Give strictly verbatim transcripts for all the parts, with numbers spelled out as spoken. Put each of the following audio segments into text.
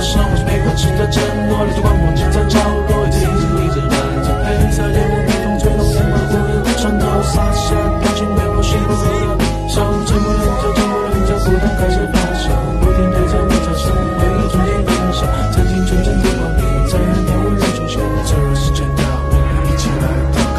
生活是被我吃的承诺，泪就光忘记在角落，一直一直逆着染着配色，连我一同吹动天花火，穿透洒下飘进被我幸福的手，沉默人着沉默人着，孤单开始发酵，不停对着我嘲笑，回忆中间燃烧，曾经纯真的画面，在人的温柔出现，脆弱时间到，我们一起来祷告。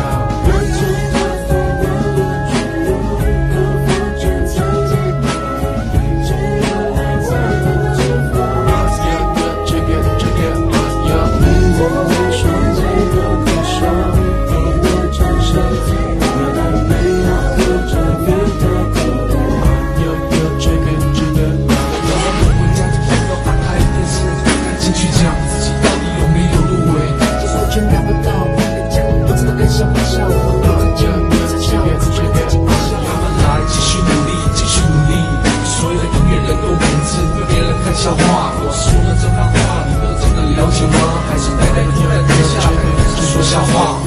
笑话，我说了这番话，你都真的了解吗？还是呆呆地在台下，只说笑话？